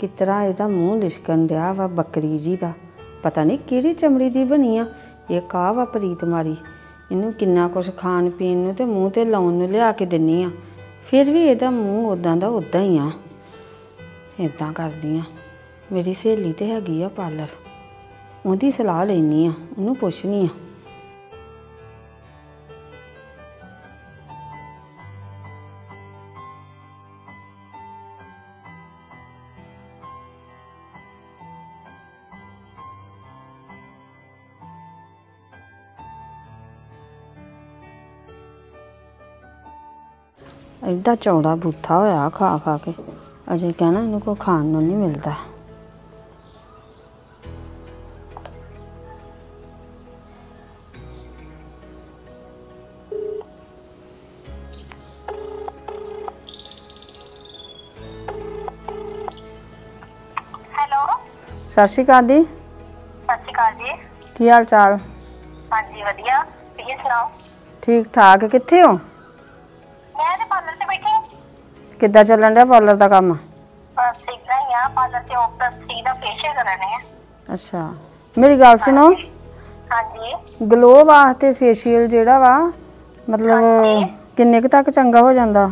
कितना इहदा मूँह लिशकन दिया वा बकरी जी का पता नहीं किहड़ी चमड़ी दी बनी आ। ये काह वा प्रीत मारी इनू किन्ना कुछ खाण पीण नूं ते मूँह ते लाउण नूं लिया के दिन्नी आ, फिर भी इहदा मूँह उदां दा उदां ही आ। इदां करदी आ, मेरी सहेली ते हैगी आ पार्लर, उहदी सलाह लैनी आ, उहनूं पुछनी आ। इदा चौड़ा बूथा होया खा खा के, अजे कहना इनू को खाण नूं नहीं मिलता। हेलो सत श्री अकाल दी। सत श्री अकाल जी। की हाल चाल? हाँ जी वधिया, तुसीं सुनाओ? ठीक ठाक। कित्थे हो? मैं ते पार्लर ते बैठी हूं। किद्दां चलन दिया पार्लर दा काम? बस इतना ही आ, पार्लर ते ऑप्टस सी दा फेशियल कराने हैं। अच्छा मेरी गल सुनो, हाँ जी ग्लो वास्ते फेशियल जेड़ा वा मतलब किन्ने क तक चंगा हो जांदा?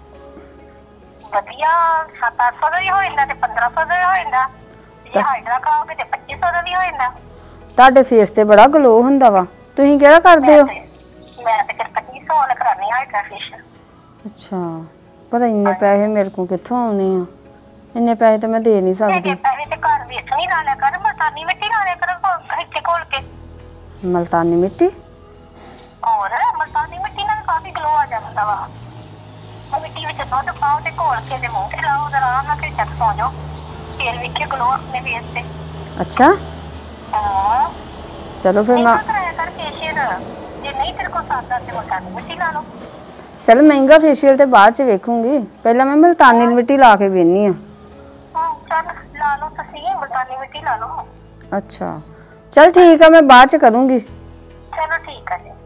वधिया 700-800 ਦਾ ਵੀ ਹੋ ਜਾਂਦਾ ਤੇ 1500 ਦਾ ਵੀ ਹੋ ਜਾਂਦਾ। ਜੇ ਹਾਈਡਰਾ ਕਰਾਓਗੇ ਤੇ 2500 ਦਾ ਵੀ ਹੋ ਜਾਂਦਾ। ਤੁਹਾਡੇ ਫੇਸ ਤੇ ਬੜਾ ਗਲੋ ਹੁੰਦਾ ਵਾ, ਤੁਸੀਂ ਕਿਹੜਾ ਕਰਦੇ ਹੋ? मैं तो फिर 2500 वाला करानी है हाइड्रा फेशियल। अच्छा पर इन्ने पैसे मेरे को कित्थों आने आ? इन्ने पैसे तो मैं दे नहीं सकती। पैसे ते घर वेच नहीं ला लिया कर, मुल्तानी मिट्टी ला लिया कर इत्थे घोल के। मुल्तानी मिट्टी? और मुल्तानी मिट्टी नाल काफी ग्लो आ जाता वा। वो मिट्टी विच दुध पाओ ते घोल के ते मुंह ते लाओ, ते आराम नाल फिर तक सो जाओ, फिर वेखियो ग्लो अपने फेस ते। अच्छा हां चलो फिर मैं कराया कर फेशियल, जे नहीं तेरे को सादा ते मुल्तानी मिट्टी ला लो। चल महंगा फेशियल तो बाद च वेखूंगी, पहले मैं मुल्तानी मिट्टी ला के वेखनी आ। चल ला लो तो सही, मुल्तानी मिट्टी ला लो। अच्छा चल ठीक है, मैं बाद च करूंगी। चलो ठीक है जी।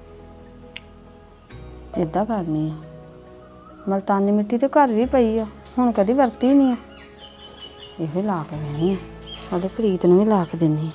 इदा करनी आ, मुल्तानी मिट्टी तो घर भी पई आ, हुण कदी वरती नहीं आ। इहो ला के वेखनी आ, ਉਹਦੇ ਪ੍ਰੀਤ ਨੂੰ ਵੀ ਲਾ ਕੇ ਦੇਣੀ।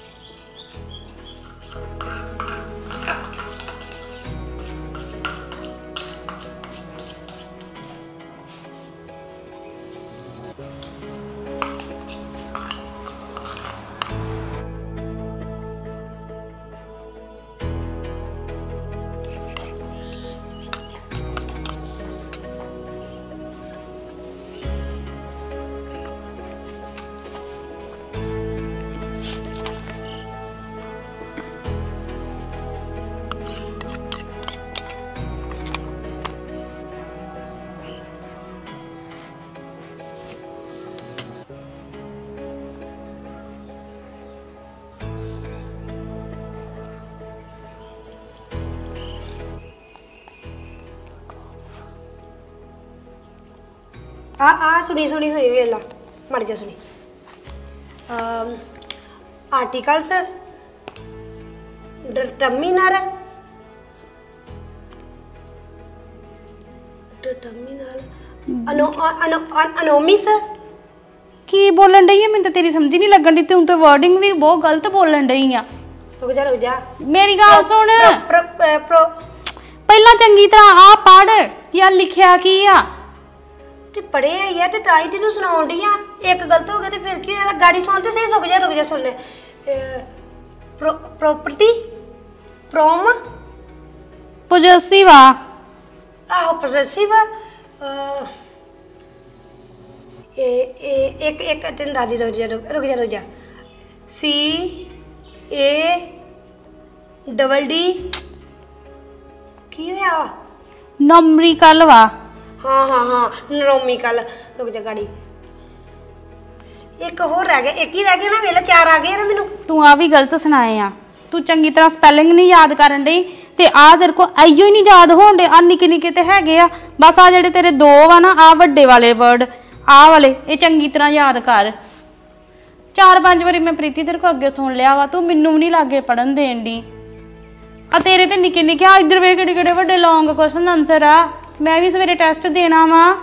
सुनी सुनी सुनी वेला मर जा सुनी। आर्टिकल्स डिटर्मिनर अनोमिस की बोलन डई है? मैं तो तेरी समझ नहीं लगन दी, तू तो वर्डिंग भी बहुत गलत बोलन डई आ। रुक जा मेरी गल सुन, पहला चंगी तरह आ पढ़ क्या लिखिया की आ। ते पढ़े है यार, ते ताई तेनू सुनाउण डी आ। एक गलत हो गया ते फिर की होया? गाड़ी सुन ते सही। रुक जा सुन ले। प्रॉपर्टी प्रोम पोजेसिव आ। आहो पोजेसिव। एक तेन दादी रुक जा CADD की होया? नॉमरिकल वा। हाँ नरोमिकल। रुक जा गाड़ी, एक होर रह गया, एक ही रह गया ना, वेला 4 आ गए ना मैनू। तू आ भी गलत सुनाए आ, तू चंगी तरह स्पैलिंग नहीं याद करन डई ते आ तेरे को आइयो ही नहीं याद होण डे। आ निक्के निक्के ते हैगे आ, बस आ जेड़े तेरे दो वा ना, आ वड्डे वाले वर्ड आ वाले ये चंगी तरह याद कर। 4-5 बारी मैं प्रीति तेरे को अगे सुन लिया वा, तू मैनू भी नहीं लागे पढ़न देन डी। आ तेरे ते निक्के निक्के आ इधर वे केड़े केड़े वड्डे लॉन्ग क्वेश्चन आंसर आ। मैं भी सवेरे टेस्ट देना वा,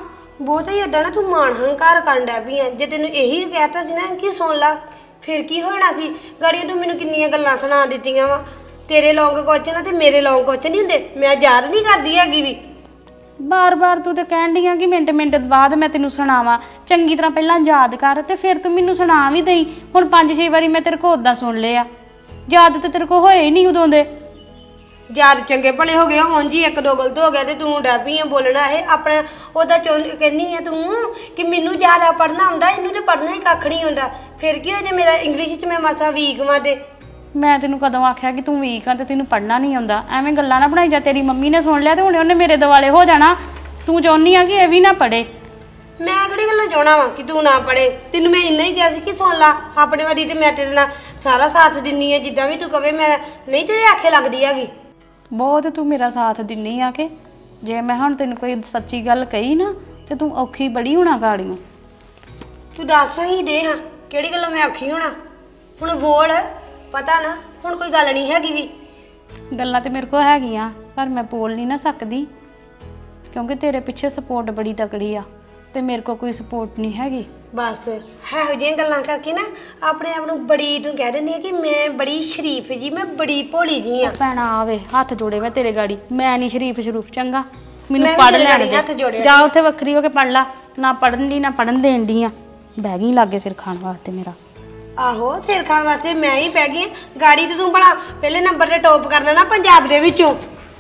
ਬਹੁਤਾ ਹੀ ਏਦਾਂ ਨਾ ਤੂੰ ਮਾਣ ਹੰਕਾਰ ਕਰਨ ਡੈ ਪਈ ਆ। ਜੇ ਤੈਨੂੰ ਇਹੀ ਕਹਿਤਾ ਸੀ ਨਾ ਕਿ ਸੁਣ ਲਾ, ਫਿਰ ਕੀ ਹੋਣਾ ਸੀ? ਗਾੜੀਆਂ ਤੂੰ ਮੈਨੂੰ ਕਿੰਨੀਆਂ ਗੱਲਾਂ ਸੁਣਾ ਦਿੱਤੀਆਂ ਵਾ। ਤੇਰੇ ਲੌਂਗ ਕੁਛ ਨਾ ਤੇ ਮੇਰੇ ਲੌਂਗ ਕੁਛ ਨਹੀਂ ਹੁੰਦੇ। ਮੈਂ ਯਾਦ ਨਹੀਂ ਕਰਦੀ ਹੈਗੀ ਵੀ। ਬਾਰ-ਬਾਰ ਤੂੰ ਤੇ ਕਹਿਣ ਡਈ ਆ ਕਿ ਮਿੰਟ ਬਾਅਦ ਮੈਂ ਤੈਨੂੰ ਸੁਣਾਵਾਂ। ਚੰਗੀ ਤਰ੍ਹਾਂ ਪਹਿਲਾਂ ਯਾਦ ਕਰ ਤੇ ਫਿਰ ਤੂੰ ਮੈਨੂੰ ਸੁਣਾ ਵੀ ਦੇਈ। ਹੁਣ 5-6 ਵਾਰੀ ਮੈਂ ਤੇਰੇ ਕੋਲ ਉਦਾਂ ਸੁਣ ਲਿਆ, ਯਾਦ ਤੇ ਤੇਰੇ ਕੋਲ ਹੋਏ ਹੀ ਨਹੀਂ ਉਦੋਂ ਦੇ। ਯਾਦ ਚੰਗੇ ਭਲੇ ਹੋ ਗਏ ਹੁਣ ਜੀ, ਇੱਕ ਦੋ ਗਲਤ ਹੋ ਗਿਆ ਤੇ ਤੂੰ ਡੈ ਪਈ ਆ ਬੋਲਣਾ। ਇਹ ਆਪਣਾ ਉਹਦਾ ਕਹਿੰਦੀ ਆ ਤੂੰ ਕਿ ਮੈਨੂੰ ਜ਼ਿਆਦਾ ਪੜ੍ਹਨਾ ਆਉਂਦਾ, ਇਹਨੂੰ ਤੇ ਪੜ੍ਹਨਾ ਹੀ ਕੱਖ ਨਹੀਂ ਹੁੰਦਾ। ਫਿਰ ਕੀ ਹੋ ਜੇ ਮੇਰਾ ਇੰਗਲਿਸ਼ 'ਚ ਮੈਂ ਮਾਸਾ ਵੀਕ ਵਾਂ ਤੇ ਮੈਂ ਤੈਨੂੰ ਕਦੋਂ ਆਖਿਆ ਕਿ ਤੂੰ ਵੀਕ ਆ ਤੇ ਤੈਨੂੰ ਪੜ੍ਹਨਾ ਨਹੀਂ ਆਉਂਦਾ? ਐਵੇਂ ਗੱਲਾਂ ਨਾ ਬਣਾਈ ਜਾ। ਤੇਰੀ ਮੰਮੀ ਨੇ ਸੁਣ ਲਿਆ ਤੇ ਹੁਣ ਉਹਨੇ ਮੇਰੇ ਦੁਆਲੇ ਹੋ ਜਾਣਾ। ਤੂੰ ਚਾਹੁੰਦੀ ਆ ਕਿ ਇਹ ਵੀ ਨਾ ਪੜ੍ਹੇ। ਮੈਂ ਕਿਹੜੀ ਗੱਲੋਂ ਚਾਹਣਾ ਵਾ ਕਿ ਤੂੰ ਨਾ ਪੜ੍ਹੇ? ਤੈਨੂੰ ਮੈਂ ਇੰਨਾ ਹੀ ਕਿਹਾ ਸੀ ਕਿ ਸੁਣ ਲਾ ਆਪਣੇ ਵਾਰੀ ਤੇ ਮੈਂ ਤੇਰੇ ਨਾਲ ਸਾਰਾ ਸਾਥ ਦਿੰਨੀ ਆ। ਜਿੱਦਾਂ ਵੀ ਤੂੰ ਕਵੇ ਮੈਂ ਨਹੀਂ ਤੇਰੇ ਆਖੇ ਲੱਗਦੀ ਹੈਗੀ। ਬਹੁਤ ਤੂੰ ਮੇਰਾ ਸਾਥ ਦਿੰਨੀ ਆ ਕਿ ਜੇ ਮੈਂ ਹੁਣ ਤੈਨੂੰ ਕੋਈ ਸੱਚੀ ਗੱਲ ਕਹੀ ਨਾ ਤੇ ਤੂੰ ਔਖੀ ਬੜੀ ਹੋਣਾ ਗਾੜੀਆਂ। ਤੂੰ ਦੱਸ ਹੀ ਦੇ ਹਾਂ ਕਿਹੜੀ ਗੱਲੋਂ ਮੈਂ ਔਖੀ ਹੋਣਾ? ਹੁਣ ਬੋਲ, ਪਤਾ ਨਾ ਹੁਣ ਕੋਈ ਗੱਲ ਨਹੀਂ ਹੈਗੀ ਵੀ। ਗੱਲਾਂ ਤੇ ਮੇਰੇ ਕੋਲ ਹੈਗੀਆਂ ਪਰ ਮੈਂ ਬੋਲ ਨਹੀਂ ਨਾ ਸਕਦੀ ਕਿਉਂਕਿ ਤੇਰੇ ਪਿੱਛੇ ਸਪੋਰਟ ਬੜੀ ਤਕੜੀ ਆ ਤੇ ਮੇਰੇ ਕੋਲ ਕੋਈ ਸਪੋਰਟ ਨਹੀਂ ਹੈਗੀ। ਬਸ ਇਹੋ ਜਿਹੀਆਂ ਗੱਲਾਂ ਕਰਕੇ ਨਾ ਆਪਣੇ ਆਪ ਨੂੰ ਬੜੀ ਤੂੰ ਕਹਿ ਦਿੰਦੀ ਆ ਕਿ ਮੈਂ ਬੜੀ ਸ਼ਰੀਫ ਜੀ, ਮੈਂ ਬੜੀ ਭੋਲੀ ਜੀ ਆ। ਭੈਣਾ ਆਵੇ ਹੱਥ ਜੋੜੇ ਮੈਂ ਤੇਰੇ ਗਾੜੀ, ਮੈਂ ਨਹੀਂ ਸ਼ਰੀਫ ਚੰਗਾ। ਮੈਨੂੰ ਮੈਂ ਵੀ ਪੜ੍ਹ ਤੇਰੇ ਲੈਣ ਗਾੜੀ ਹੱਥ ਦੇ, ਜੋੜਿਆ ਜਾ ਉੱਥੇ ਵੱਖਰੀ ਹੋ ਕੇ ਪੜ੍ਹ ਲਾ। ਨਾ ਪੜ੍ਹਨ ਦੀ ਨਾ ਪੜ੍ਹਨ ਦੇਣ ਦੀ ਆ। ਬਹਿ ਗਈ ਲਾਗੇ ਸਿਰ ਖਾਣ ਵਾਸਤੇ ਮੇਰਾ। ਆਹੋ ਸਿਰ ਖਾਣ ਵਾਸਤੇ ਮੈਂ ਹੀ ਪੈ ਗਈ। ਗਾੜੀ ਤੇ ਤੂੰ ਬੜਾ ਪਹਿਲੇ ਨੰਬਰ ਤੇ ਟੌਪ ਕਰਨਾ ਨਾ ਪੰਜਾਬ ਦੇ ਵਿੱਚੋਂ।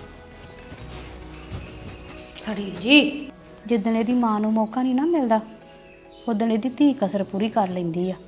ਸੜੀ ਜੀ ਜਿੱਦਣ ਇਹਦੀ ਮਾਂ ਨੂੰ ਮੌਕਾ ਨਹੀਂ ਨਾ ਮਿਲਦਾ ਉਦਣ ਇਹਦੀ ਧੀ ਕਸਰ ਪੂਰੀ ਕਰ ਲੈਂਦੀ ਆ।